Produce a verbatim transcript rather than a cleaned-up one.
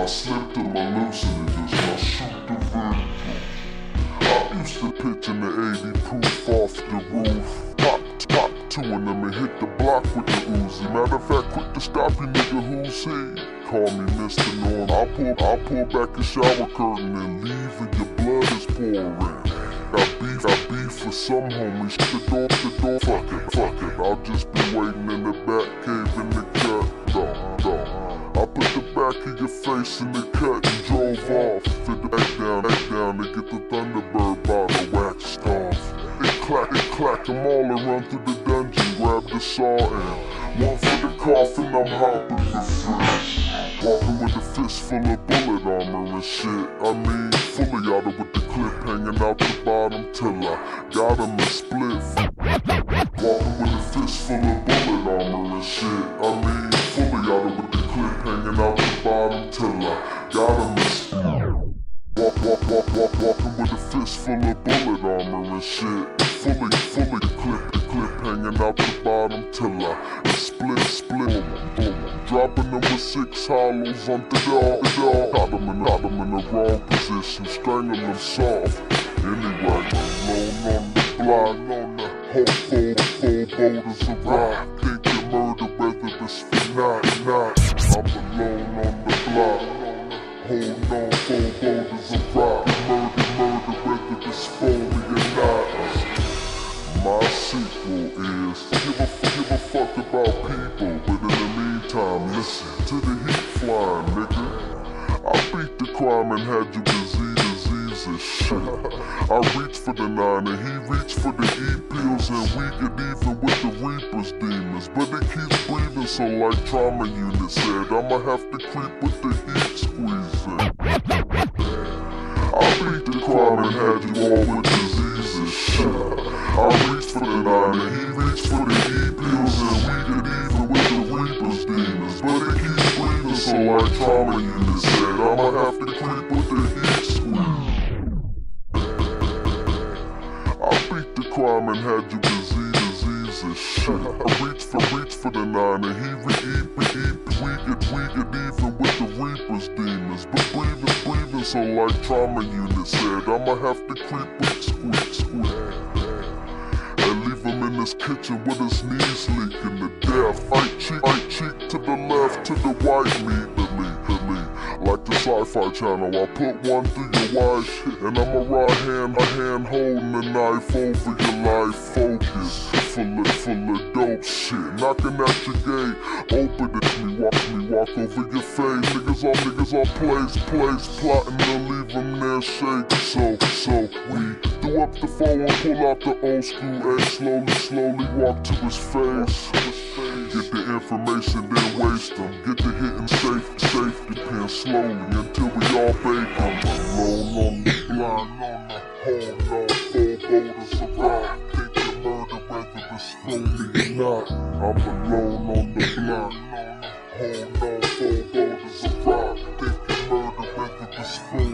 I slipped in my loose and it just my shoot the vertical. I used to pitch in the eighty proof off the roof. Pop, pop two of them and hit the block with the Uzi. Matter of fact, quick to stop you nigga, who's he? Call me Mister Norm. I'll pull, I'll pull back the shower curtain and leave and your blood is pouring. Got beef, got beef with some homies. The door, the door, fuck it, fuck it. I'll just be waiting in the back cave in the cut. Dog, dog. I put the back of your face in the cut and drove off. Fit the back down, back down to get the Thunderbird bottle waxed off. It clack, it clack, them all and run through the dungeon, grab the saw and one for the coffin, I'm hopping the fish. Walking with a fist full of bullet armor and shit. I mean, fully out of with the clip hanging out the bottom till I got him a split. Walking with a fist full of bullet armor and shit. I mean, fully out of with the clip hanging out the bottom till I got him a split. Walk, walk, walk, walk, walking with a fist full of bullet armor and shit. Fully, fully the clip, the clip hanging out the bottom till I split, split, boom, boom. Dropping them with six hollows on the dog, the dog. Got them in, got them in the wrong position, strangle them soft. Anyway, alone on the block, on the whole four, four boulders of rock. Thinking murder, whether it's for not, not. I'm alone on the block, hold on, four boulders of rock. Murder, murder, whether it's for me or not. My sequel is give a, give a fuck about people, but in the meantime, listen to the heat flying, nigga. I beat the crime and had you disease, disease and shit. I reached for the nine and he reached for the E-pills and we get even with the Reaper's demons. But it keeps breathing, so like trauma unit said, I'ma have to creep with the heat squeezing. I beat the crime and had you all with disease and shit. I reached for the nine and he reached for the E-pills and we get even with the Reaper's demons. But it keeps breathing, so like trauma unit said, I'ma have to creep with the heat squeeze. I beat the crime and had you disease, disease and shit. I reached for, reached for the nine and he re e e we get, we get even with the Reaper's demons. But breathing, breathing, so like trauma unit said, I'ma have to creep with squeak, squeak. Him in his kitchen with his knees leaking to death. Right cheek, right cheek to the left, to the right, me, to me, to me. Like the Sci-Fi Channel, I put one through your wife, and I'm a right hand, a hand holding the knife over your life. Focus, full of, full of dope shit. Knocking at your gate, open it, me, watch me walk over your face. Niggas on, niggas on place, place, plotting to leave them there shake. So, so we threw up the phone and pull out the old school A. Slowly, slowly walk to his face. Get the information, then waste them. Get the hitting safe, safety pin slowly until we all bake him. Alone on the block, on the home, no four boulders of rock. Thinking murder, whether it's for me or not. I'm alone on the block, on the home, no four boulders of rock. Thinking murder, whether it's for